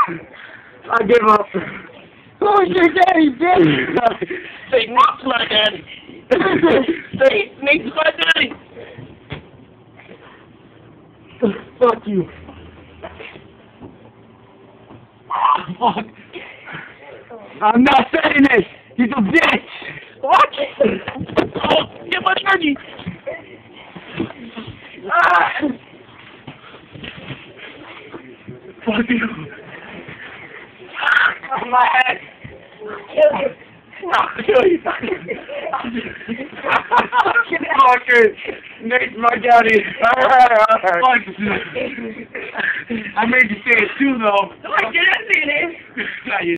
I give up. Who's your daddy, bitch? Say, Nate's my daddy. Say, Nate's my daddy. Fuck you. Oh, fuck. I'm not saying this. He's a bitch. What? Oh, get my turkey. Ah. Fuck you. On my head. Kill you. I'll kill you. Fucker. Nate's my daddy. Alright. I made you say it too, though. I can't say it.